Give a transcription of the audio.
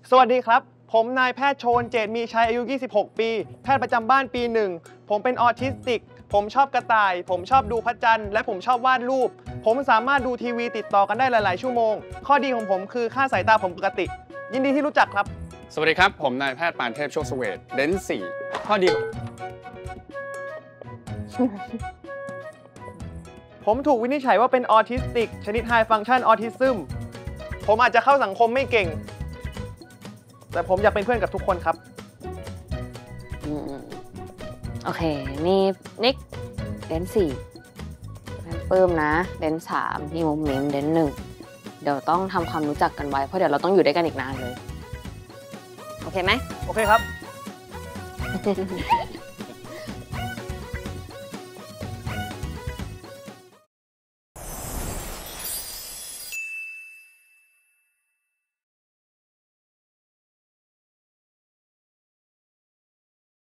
สวัสดีครับผมนายแพทย์โชนเจตมีชัยอายุ 26 ปี แพทย์ประจำบ้านปี 1 ผมเป็นออทิสติก ผมชอบกระต่าย ผมชอบดูพระจันทร์และผมชอบวาดรูป ผมสามารถดูทีวีติดต่อกันได้หลาย ๆ ชั่วโมง ข้อดีของผมคือค่าสายตาผมปกติ ยินดีที่รู้จักครับสวัสดีครับผมนายแพทย์ปานเทพโชคเสวตเดน4ข้อดีผมถูกวินิจฉัยว่าเป็นออทิสติกชนิด High Function Autism ผมอาจจะเข้าสังคมไม่เก่ง แต่ผมอยากเป็นเพื่อนกับทุกคนครับโอเค นี่นิกเดน4แม่ปื้มนะเดน3พี่มุกมิงเดน1เดี๋ยวต้องทำความรู้จักกันไว้เพราะเดี๋ยวเราต้องอยู่ด้วยกันอีกนานเลย โอเคไหมโอเคครับ